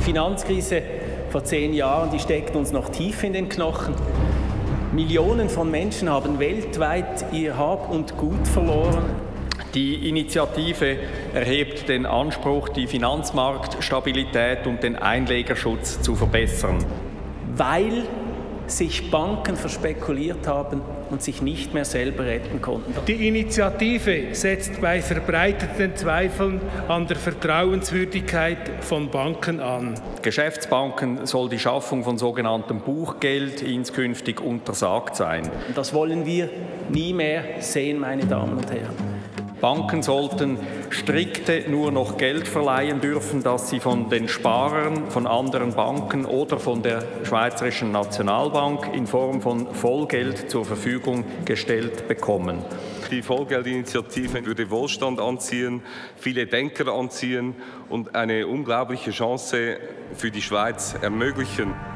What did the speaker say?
Finanzkrise vor 10 Jahren, die steckt uns noch tief in den Knochen. Millionen von Menschen haben weltweit ihr Hab und Gut verloren. Die Initiative erhebt den Anspruch, die Finanzmarktstabilität und den Einlegerschutz zu verbessern. Weil sich Banken verspekuliert haben und sich nicht mehr selber retten konnten. Die Initiative setzt bei verbreiteten Zweifeln an der Vertrauenswürdigkeit von Banken an. Geschäftsbanken soll die Schaffung von sogenanntem Buchgeld inskünftig untersagt sein. Das wollen wir nie mehr sehen, meine Damen und Herren. Banken sollten strikte nur noch Geld verleihen dürfen, das sie von den Sparern, von anderen Banken oder von der Schweizerischen Nationalbank in Form von Vollgeld zur Verfügung gestellt bekommen. Die Vollgeldinitiative würde Wohlstand anziehen, viele Denker anziehen und eine unglaubliche Chance für die Schweiz ermöglichen.